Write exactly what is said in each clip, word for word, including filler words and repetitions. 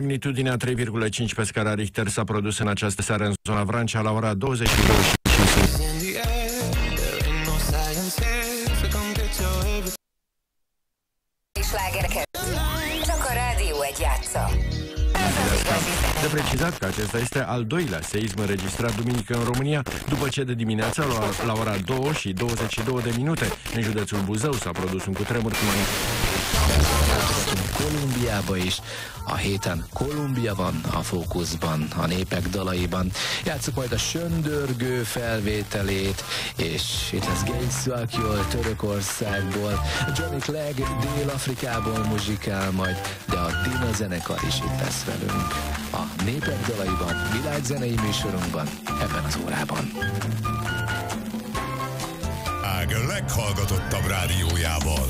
magnitudinea trei virgulă cinci pe scara Richter s-a produs în această seară în zona Vrancea la ora douăzeci și două și cinci. De precizat că acesta este al doilea seism înregistrat duminică în România, după ce de dimineața la, la ora două și douăzeci și două de minute în județul Buzău s-a produs un cutremur cu Kolumbiába is. A héten Kolumbia van a fókuszban, a népek dalaiban. Játsszuk majd a söndörgő felvételét, és itt lesz Gay Suakyol Törökországból, Johnny Clegg Dél-Afrikából muzsikál majd, de a Dina zenekar is itt lesz velünk. A népek dalaiban, világzenei műsorunkban, ebben az órában. Ág leghallgatottabb rádiójával.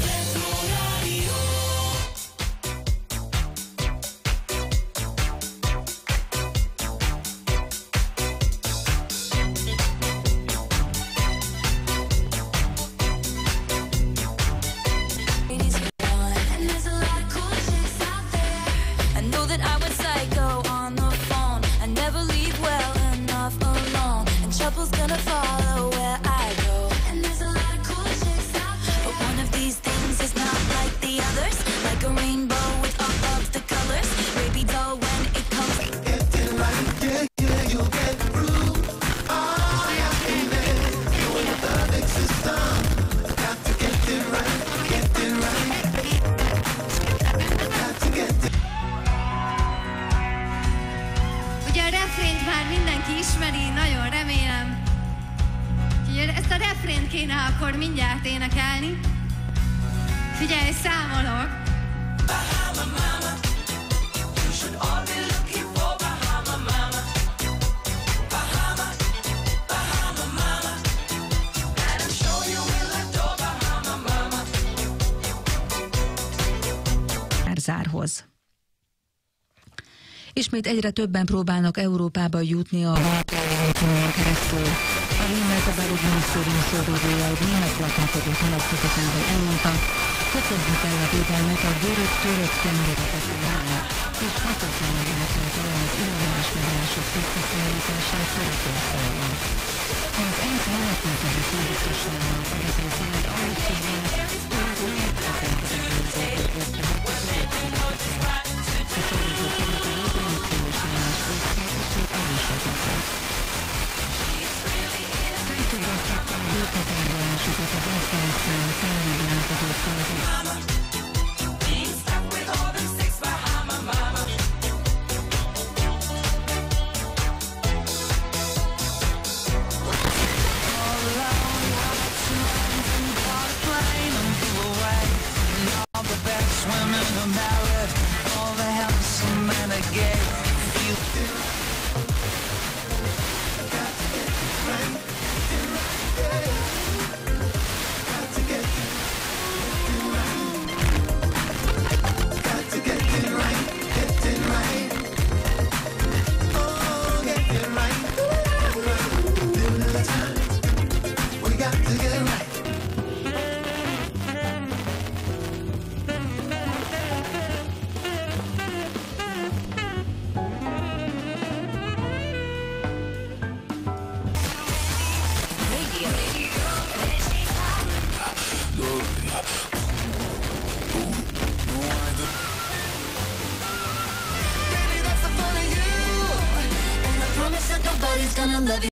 Zárhoz. Ismét egyre többen próbálnak Európába jutni a határokon keresztül. A német belügyminisztérium szóvivője egy német lapnakodó nyilatkozatában elmondta, fokozni kell a védelmet a görög-török tengeretesülőnek, és hatatlanul illetve az illegális migránsok visszaszállítását Törökországban. Az ENSZ menekültügyi főbiztosságának adatai szerint ahhoz figyel, hogy gonna love you.